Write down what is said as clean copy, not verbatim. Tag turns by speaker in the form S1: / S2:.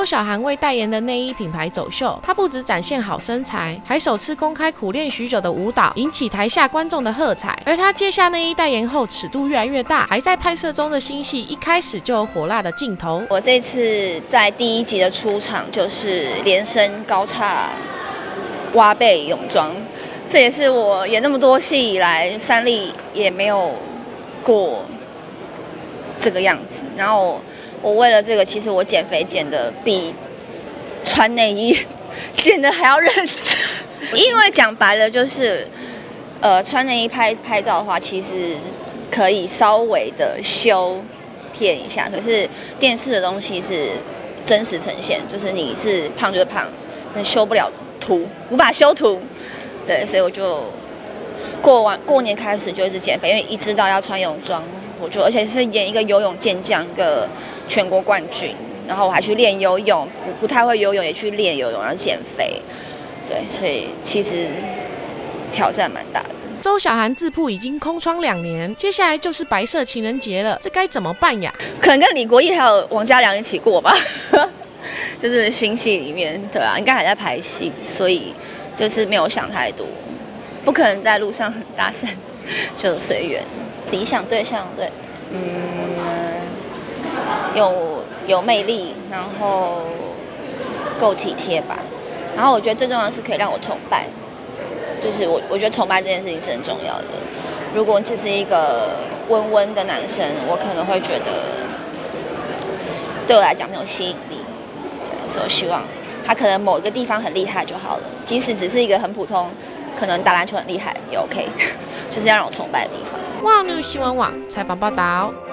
S1: 周晓涵为代言的内衣品牌走秀，她不只展现好身材，还首次公开苦练许久的舞蹈，引起台下观众的喝彩。而她接下内衣代言后，尺度越来越大，还在拍摄中的新戏一开始就有火辣的镜头。
S2: 我这次在第1集的出场就是连身高叉挖背泳装，这也是我演那么多戏以来3立也没有过这个样子。然后我为了这个，其实我减肥减的比穿内衣减的还要认真，因为讲白了就是，穿内衣拍照的话，其实可以稍微的修片一下，可是电视的东西是真实呈现，就是你是胖就是胖，真修不了图，无法修图。对，所以我就过年开始就一直减肥，因为一知道要穿泳装，而且是演一个游泳健将，一个全国冠军，然后我还去练游泳，不太会游泳也去练游泳，然后减肥。对，所以其实挑战蛮大的。
S1: 周晓涵自曝已经空窗2年，接下来就是白色情人节了，这该怎么办呀？
S2: 可能跟李国毅还有王嘉良一起过吧，就是新戏里面，对啊，应该还在排戏，所以就是没有想太多，不可能在路上很大声，就随缘。理想对象，对，有魅力，然后够体贴吧，然后我觉得最重要的是可以让我崇拜。就是我觉得崇拜这件事情是很重要的。如果只是一个温温的男生，我可能会觉得对我来讲没有吸引力。对，所以我希望他可能某一个地方很厉害就好了，即使只是一个很普通，可能打篮球很厉害也 OK， 就是要让我崇拜的地方。
S1: 哇，新闻网采访报道。